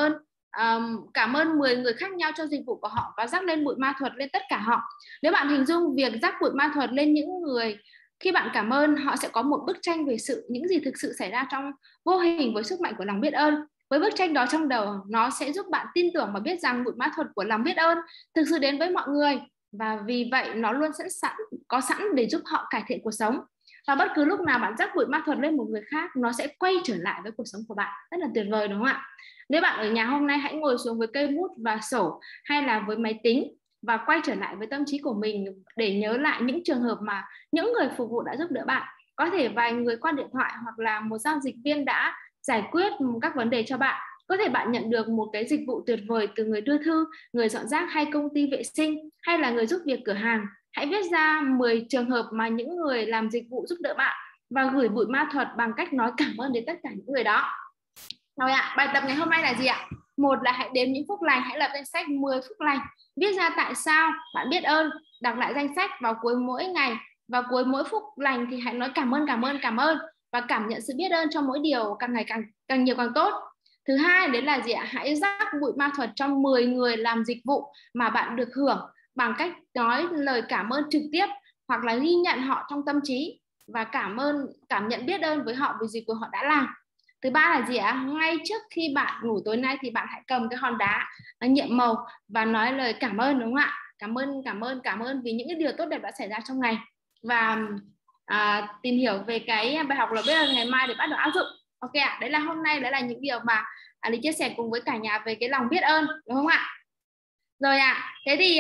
cảm ơn 10 người khác nhau cho dịch vụ của họ và rắc lên bụi ma thuật lên tất cả họ. Nếu bạn hình dung việc rắc bụi ma thuật lên những người khi bạn cảm ơn, họ sẽ có một bức tranh về những gì thực sự xảy ra trong vô hình với sức mạnh của lòng biết ơn. Với bức tranh đó trong đầu, nó sẽ giúp bạn tin tưởng và biết rằng bụi ma thuật của lòng biết ơn thực sự đến với mọi người, và vì vậy nó luôn có sẵn để giúp họ cải thiện cuộc sống. Và bất cứ lúc nào bạn rắc bụi ma thuật lên một người khác, nó sẽ quay trở lại với cuộc sống của bạn. Rất là tuyệt vời đúng không ạ? Nếu bạn ở nhà hôm nay, hãy ngồi xuống với cây bút và sổ hay là với máy tính và quay trở lại với tâm trí của mình để nhớ lại những trường hợp mà những người phục vụ đã giúp đỡ bạn. Có thể vài người qua điện thoại hoặc là một giao dịch viên đã giải quyết các vấn đề cho bạn. Có thể bạn nhận được một cái dịch vụ tuyệt vời từ người đưa thư, người dọn rác hay công ty vệ sinh, hay là người giúp việc cửa hàng. Hãy viết ra 10 trường hợp mà những người làm dịch vụ giúp đỡ bạn và gửi bụi ma thuật bằng cách nói cảm ơn đến tất cả những người đó. Rồi ạ, bài tập ngày hôm nay là gì ạ? Một là hãy đếm những phúc lành, hãy lập danh sách 10 phúc lành. Viết ra tại sao bạn biết ơn, đọc lại danh sách vào cuối mỗi ngày. Vào cuối mỗi phúc lành thì hãy nói cảm ơn và cảm nhận sự biết ơn cho mỗi điều càng ngày càng nhiều càng tốt. Thứ hai đấy là gì ạ? Hãy rắc bụi ma thuật cho 10 người làm dịch vụ mà bạn được hưởng bằng cách nói lời cảm ơn trực tiếp hoặc là ghi nhận họ trong tâm trí và cảm nhận biết ơn với họ vì dịch vụ họ đã làm. Thứ ba là gì ạ? Ngay trước khi bạn ngủ tối nay thì bạn hãy cầm cái hòn đá nhiệm màu và nói lời cảm ơn, đúng không ạ? Cảm ơn vì những cái điều tốt đẹp đã xảy ra trong ngày, và tìm hiểu về cái bài học là biết ơn ngày mai để bắt đầu áp dụng. Ok ạ, đấy là hôm nay, đấy là những điều mà Lý chia sẻ cùng với cả nhà về cái lòng biết ơn, đúng không ạ? Rồi ạ, thế thì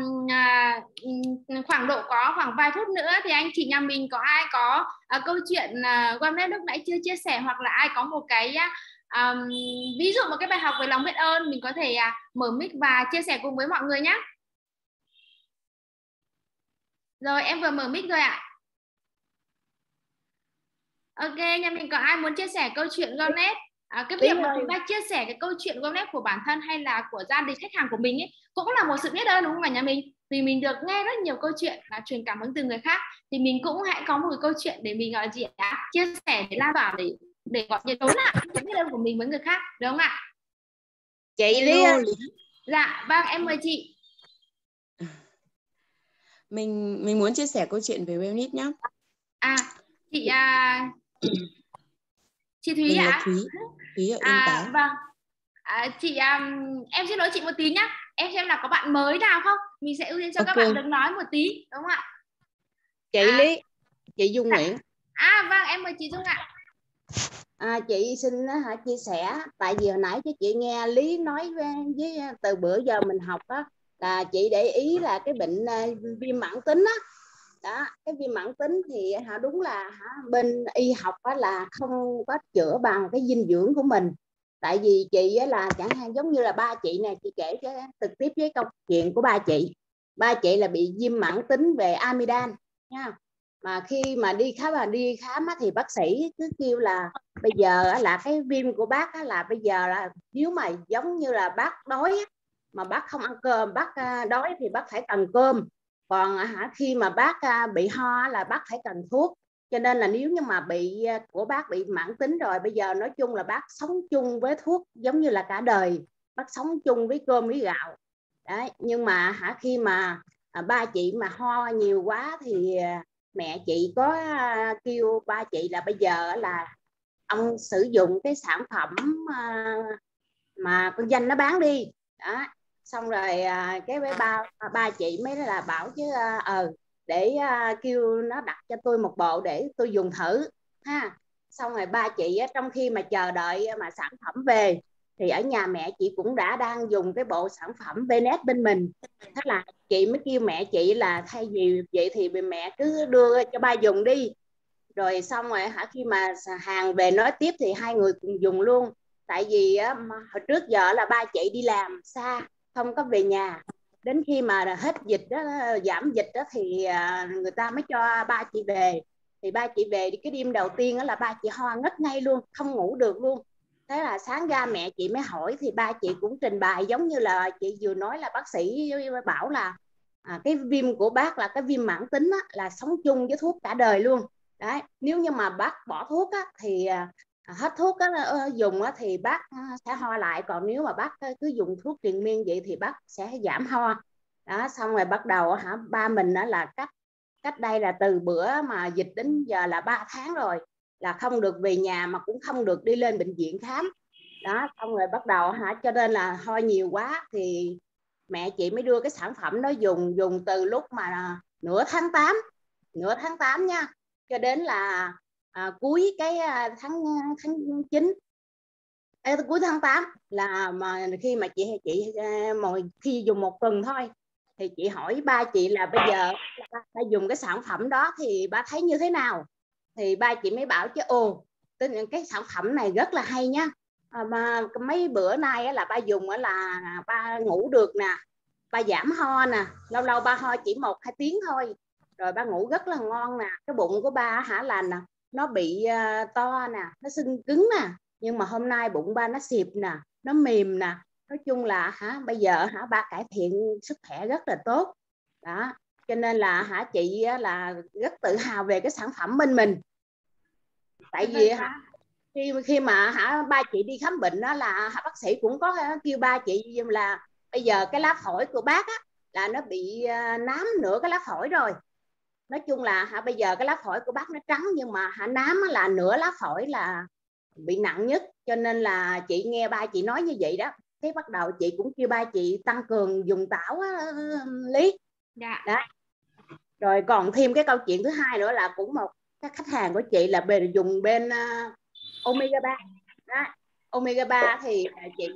có khoảng vài phút nữa thì anh chị nhà mình có ai có câu chuyện Webnet lúc nãy chưa chia sẻ, hoặc là ai có một cái ví dụ một cái bài học về lòng biết ơn, mình có thể mở mic và chia sẻ cùng với mọi người nhé. Rồi, em vừa mở mic rồi ạ. Ok, nhà mình có ai muốn chia sẻ câu chuyện Webnet? Cái việc mà chúng ta chia sẻ cái câu chuyện Webnet của bản thân hay là của gia đình khách hàng của mình ấy cũng là một sự biết ơn, đúng không cả nhà mình? Vì mình được nghe rất nhiều câu chuyện và truyền cảm hứng từ người khác, thì mình cũng hãy có một cái câu chuyện để mình chia sẻ, để lan tỏa, để gọi nhiệt tố lại cái biết ơn của mình với người khác, đúng không ạ? Chị Lý ơi. Dạ vâng, em mời chị. Mình muốn chia sẻ câu chuyện về Wellness nhé. Chị Thúy mình ạ? Là Thúy ở Yên Bái. Vâng. Chị em xin lỗi chị một tí nhá. Em xem là có bạn mới nào không? Mình sẽ ưu tiên cho các bạn được nói một tí, đúng không ạ? Chị Lý, chị Dung Nguyễn. Vâng, em mời chị Dung ạ. Chị xin chia sẻ, tại vì hồi nãy chị nghe Lý nói với từ bữa giờ mình học đó, là chị để ý là cái bệnh viêm mãn tính đó, cái viêm mãn tính thì đúng là bên y học là không có chữa bằng cái dinh dưỡng của mình, Tại vì chị là chẳng hạn giống như là ba chị nè, chị kể trực tiếp với câu chuyện của ba chị. Ba chị là bị viêm mãn tính về amidan nha. Mà khi mà đi khám thì bác sĩ cứ kêu là bây giờ là cái viêm của bác là bây giờ là nếu mà giống như là bác đói mà bác không ăn cơm, bác đói thì bác phải cần cơm. Còn khi mà bác bị ho là bác phải cần thuốc. Cho nên là nếu như mà của bác bị mãn tính rồi, bây giờ nói chung là bác sống chung với thuốc giống như là cả đời, bác sống chung với cơm với gạo. Đấy, nhưng mà khi mà ba chị mà ho nhiều quá thì mẹ chị có kêu ba chị là bây giờ là ông sử dụng cái sản phẩm mà con danh nó bán đi đó. Xong rồi cái với ba chị mới là bảo chứ để kêu nó đặt cho tôi một bộ để tôi dùng thử ha. Xong rồi ba chị trong khi mà chờ đợi mà sản phẩm về thì ở nhà mẹ chị cũng đang dùng cái bộ sản phẩm VNS bên mình. Thế là chị mới kêu mẹ chị là thay vì vậy thì mẹ cứ đưa cho ba dùng đi. Rồi xong rồi khi mà hàng về nói tiếp thì hai người cùng dùng luôn. Tại vì hồi trước giờ là ba chị đi làm xa, không có về nhà. Đến khi mà hết dịch đó, giảm dịch đó thì người ta mới cho ba chị về. Thì ba chị về thì cái đêm đầu tiên đó là ba chị ho ngất ngay luôn, không ngủ được luôn. Thế là sáng ra mẹ chị mới hỏi thì ba chị cũng trình bày giống như là chị vừa nói là bác sĩ bảo là cái viêm của bác là cái viêm mãn tính á, là sống chung với thuốc cả đời luôn. Đấy, nếu như mà bác bỏ thuốc á, thì hết thuốc á, dùng á, thì bác sẽ ho lại. Còn nếu mà bác cứ dùng thuốc triền miên vậy thì bác sẽ giảm ho. Đó, xong rồi bắt đầu ba mình đó là cách đây là từ bữa mà dịch đến giờ là 3 tháng rồi, là không được về nhà mà cũng không được đi lên bệnh viện khám. Đó, xong rồi bắt đầu cho nên là ho nhiều quá thì mẹ chị mới đưa cái sản phẩm đó dùng từ lúc mà nửa tháng 8 nha, cho đến là cuối cái tháng 9, cuối tháng 8 là mà khi mà chị khi dùng một tuần thôi thì chị hỏi ba chị là bây giờ ba dùng cái sản phẩm đó thì ba thấy như thế nào. Thì ba chị mới bảo chứ cái sản phẩm này rất là hay nhá. Mà mấy bữa nay là ba dùng là ba ngủ được nè, ba giảm ho nè, lâu lâu ba ho chỉ 1-2 tiếng thôi rồi ba ngủ rất là ngon nè. Cái bụng của ba là nó bị to nè, nó sưng cứng nè, nhưng mà hôm nay bụng ba nó xịp nè, nó mềm nè. Nói chung là bây giờ ba cải thiện sức khỏe rất là tốt đó. Cho nên là chị là rất tự hào về cái sản phẩm bên mình. Tại vì khi mà ba chị đi khám bệnh đó là bác sĩ cũng có kêu ba chị là bây giờ cái lá phổi của bác á, là nó bị nám nửa cái lá phổi rồi. Nói chung là bây giờ cái lá phổi của bác nó trắng, nhưng mà nám là nửa lá phổi là bị nặng nhất. Cho nên là chị nghe ba chị nói như vậy đó, cái bắt đầu chị cũng kêu ba chị tăng cường dùng tảo Lý. Dạ. Đó. Rồi còn thêm cái câu chuyện thứ hai nữa là cũng một các khách hàng của chị là dùng bên Omega 3 đó. Omega 3 thì chị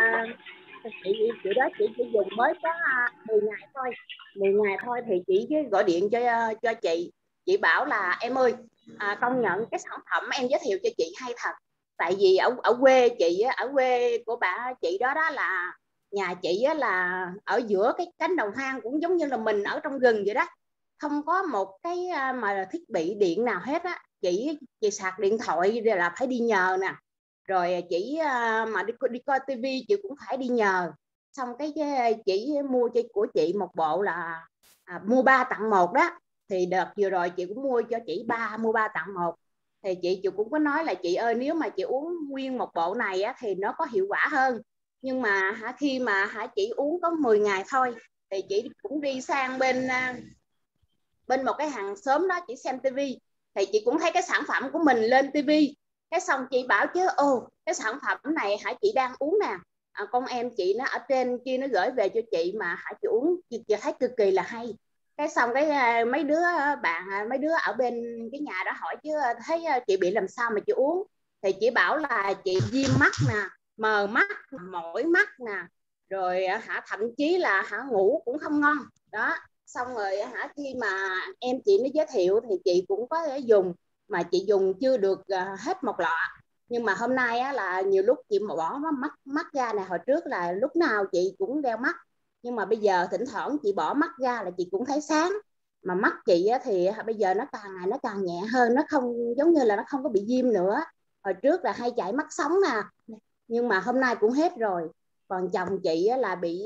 đó chị chỉ dùng mới có 10 ngày thôi. 10 ngày thôi thì chị gọi điện cho chị bảo là em ơi, công nhận cái sản phẩm em giới thiệu cho chị hay thật. Tại vì ở quê chị, ở quê của bà chị đó là nhà chị là ở giữa cái cánh đồng hoang, cũng giống như là mình ở trong rừng vậy đó, không có một cái mà thiết bị điện nào hết á. Chị sạc điện thoại là phải đi nhờ nè, rồi chị mà đi coi tivi chị cũng phải đi nhờ. Xong cái chị mua của chị một bộ là mua 3 tặng 1 đó. Thì đợt vừa rồi chị cũng mua cho chị mua 3 tặng 1. Thì chị cũng có nói là chị ơi, nếu mà chị uống nguyên một bộ này á, thì nó có hiệu quả hơn. Nhưng mà khi mà chị uống có 10 ngày thôi thì chị cũng đi sang bên một cái hàng xóm đó, chị xem tivi thì chị cũng thấy cái sản phẩm của mình lên tivi. Cái xong chị bảo chứ cái sản phẩm này chị đang uống nè, con em chị nó ở trên kia nó gửi về cho chị mà chị uống chị thấy cực kỳ là hay. Cái xong cái mấy đứa ở bên cái nhà đó hỏi chứ thấy chị bị làm sao mà chị uống. Thì chị bảo là chị viêm mắt nè, mờ mắt, mỏi mắt nè, rồi thậm chí là ngủ cũng không ngon đó. Xong rồi khi mà em chị nó giới thiệu thì chị cũng có thể dùng, mà chị dùng chưa được hết một lọ Nhưng mà hôm nay á, là nhiều lúc chị bỏ mắt ra này. Hồi trước là lúc nào chị cũng đeo mắt, nhưng mà bây giờ thỉnh thoảng chị bỏ mắt ra là chị cũng thấy sáng. Mà mắt chị á, thì bây giờ nó càng ngày nó càng nhẹ hơn, nó không giống như là nó không có bị viêm nữa. Hồi trước là hay chảy mắt sống nè, nhưng mà hôm nay cũng hết rồi. Còn chồng chị á, là bị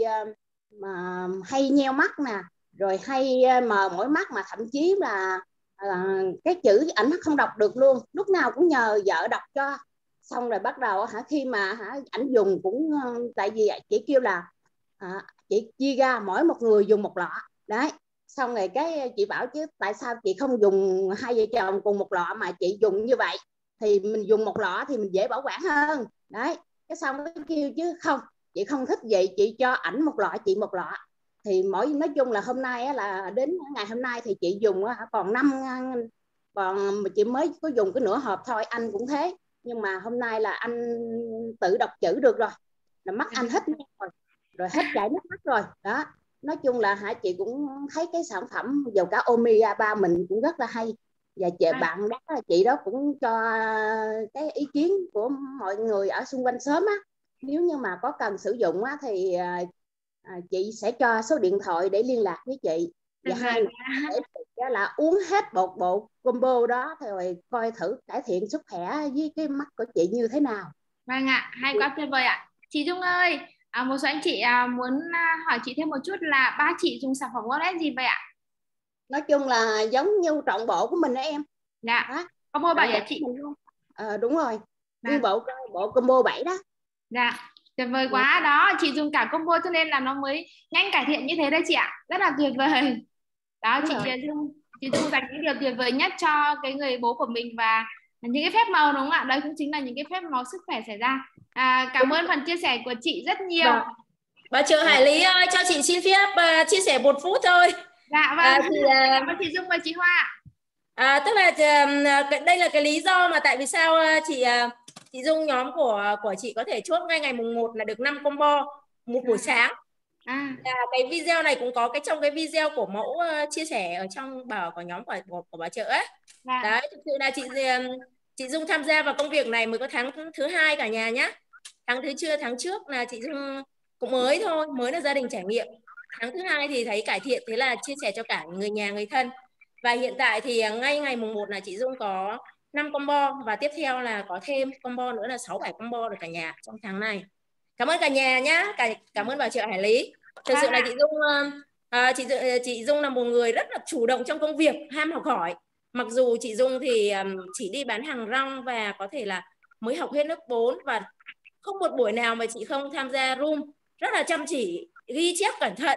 mà hay nheo mắt nè, rồi hay mờ mỏi mắt, mà thậm chí là cái chữ ảnh không đọc được luôn, lúc nào cũng nhờ vợ đọc cho. Xong rồi bắt đầu khi mà ảnh dùng cũng tại vì chị kêu là chị chia ra mỗi một người dùng một lọ đấy. Xong rồi cái chị bảo chứ tại sao chị không dùng hai vợ chồng cùng một lọ, mà chị dùng như vậy thì mình dùng một lọ thì mình dễ bảo quản hơn đấy. Cái xong cái kêu chứ không, chị không thích vậy, chị cho ảnh một lọ chị một lọ. Thì nói chung là hôm nay á, là đến ngày hôm nay thì chị dùng còn 5, còn chị mới có dùng cái nửa hộp thôi. Anh cũng thế, nhưng mà hôm nay là anh tự đọc chữ được rồi, là mắt anh hết rồi hết chảy nước mắt rồi đó. Nói chung là chị cũng thấy cái sản phẩm dầu cá Omega 3 mình cũng rất là hay. Và bạn đó là chị đó cũng cho cái ý kiến của mọi người ở xung quanh xóm á, nếu như mà có cần sử dụng á, thì chị sẽ cho số điện thoại để liên lạc với chị. Và hai để là uống hết một bộ combo đó rồi coi thử cải thiện sức khỏe với cái mắt của chị như thế nào. Vâng ạ, hay quá, tuyệt vời ạ. Chị Dung ơi, một số anh chị muốn hỏi chị thêm một chút là ba chị dùng sản phẩm Wellness gì vậy ạ? Nói chung là giống như trọn bộ của mình đó em. Dạ. Đó. Combo 7 hả chị? Đúng rồi. Nguyên bộ combo 7 đó. Dạ. Tuyệt vời quá đó, chị dùng cả combo cho nên là nó mới nhanh cải thiện như thế đấy chị ạ. Rất là tuyệt vời. Đó, chị Dung dành những điều tuyệt vời nhất cho cái người bố của mình và những cái phép màu, đúng không ạ? Đấy cũng chính là những cái phép màu sức khỏe xảy ra. Cảm ơn phần chia sẻ của chị rất nhiều. Bà Trợ Hải Lý ơi, cho chị xin phép chia sẻ 1 phút thôi. Dạ vâng. Cảm ơn chị Dung và chị Hoa. Tức là đây là cái lý do mà tại vì sao chị Dung, nhóm của chị có thể chốt ngay ngày mùng 1 là được 5 combo một buổi sáng. Cái video này cũng có trong cái video của mẫu chia sẻ ở trong của nhóm của bà Trợ ấy. Đấy, thực sự là chị Dung tham gia vào công việc này mới có tháng thứ 2 cả nhà nhé. Tháng trước là chị Dung cũng mới thôi, mới là gia đình trải nghiệm. Tháng thứ 2 thì thấy cải thiện, thế là chia sẻ cho cả người nhà, người thân. Và hiện tại thì ngay ngày mùng 1 là chị Dung có 5 combo và tiếp theo là có thêm combo nữa là 6-7 combo được cả nhà trong tháng này. Cảm ơn cả nhà nhá, cảm ơn bà Trợ Hải Lý. Thực sự là chị Dung là một người rất là chủ động trong công việc, ham học hỏi. Mặc dù chị Dung thì chỉ đi bán hàng rong và có thể là mới học hết lớp 4 và không một buổi nào mà chị không tham gia room, rất là chăm chỉ, ghi chép cẩn thận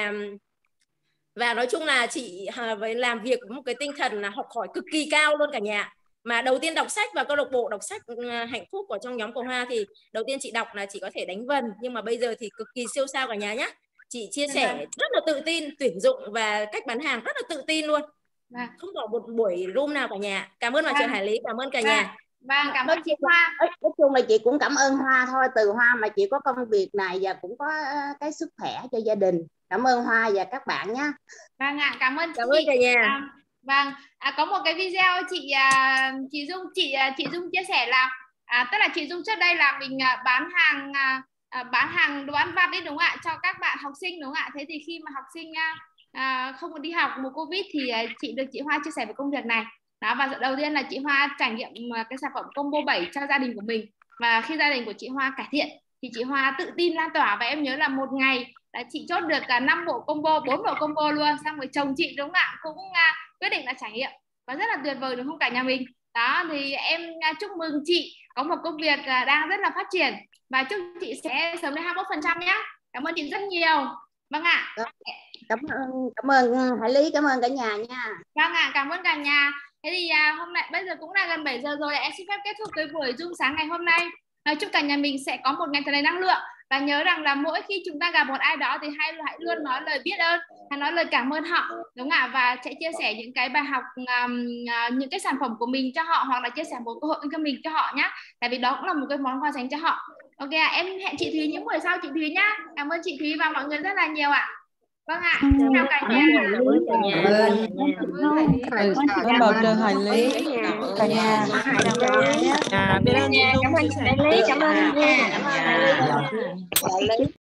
và nói chung là chị làm việc với một cái tinh thần là học hỏi cực kỳ cao luôn cả nhà. Mà đầu tiên đọc sách và câu lạc bộ đọc sách hạnh phúc của trong nhóm của Hoa thì đầu tiên chị đọc là chị có thể đánh vần, nhưng mà bây giờ thì cực kỳ siêu sao cả nhà nhé. Chị chia sẻ rất là tự tin, tuyển dụng và cách bán hàng rất là tự tin luôn. Không bỏ một buổi room nào cả nhà. Cảm ơn bà Trợ Hải Lý, cảm ơn cả nhà. Vâng, cảm ơn chị Hoa. Nói chung là chị cũng cảm ơn Hoa thôi, từ Hoa mà chị có công việc này và cũng có cái sức khỏe cho gia đình. Cảm ơn Hoa và các bạn nhé. Vâng ạ, cảm ơn chị. Cả nhà. Vâng, có một cái video chị Dung chia sẻ là tức là chị Dung trước đây là mình bán hàng đồ ăn vặt đấy, đúng không ạ, cho các bạn học sinh, đúng không ạ. Thế thì khi mà học sinh không có đi học mùa Covid thì chị được chị Hoa chia sẻ về công việc này. Đó, và đầu tiên là chị Hoa trải nghiệm cái sản phẩm combo 7 cho gia đình của mình, và khi gia đình của chị Hoa cải thiện thì chị Hoa tự tin lan tỏa. Và em nhớ là một ngày là chị chốt được 5 bộ combo, 4 bộ combo luôn. Xong rồi chồng chị, đúng không ạ, cũng quyết định là trải nghiệm và rất là tuyệt vời, đúng không cả nhà mình. Đó thì em chúc mừng chị có một công việc đang rất là phát triển và chúc chị sẽ sớm lên 21% nhé. Cảm ơn chị rất nhiều. Vâng ạ. Cảm ơn Hải Lý, cảm ơn cả nhà nha. Vâng ạ, cảm ơn cả nhà. Thế thì hôm nay bây giờ cũng là gần 7 giờ rồi, em xin phép kết thúc cái buổi Zoom sáng ngày hôm nay. Chúc cả nhà mình sẽ có một ngày thật đầy năng lượng, và nhớ rằng là mỗi khi chúng ta gặp một ai đó thì hãy luôn nói lời biết ơn, hãy nói lời cảm ơn họ, đúng ạ, và sẽ chia sẻ những cái bài học, những cái sản phẩm của mình cho họ, hoặc là chia sẻ một cơ hội cho mình cho họ nhé, tại vì đó cũng là một cái món quà dành cho họ. Ok ạ, em hẹn chị Thúy những buổi sau chị Thúy nhá. Cảm ơn chị Thúy và mọi người rất là nhiều ạ. Vâng ạ, chào cả nhà. Cảm ơn cả nhà. Cảm ơn bà Trợ Hải Lý. cả nhà. Biết ơn chị Dung chia sẻ. Cảm ơn Lý.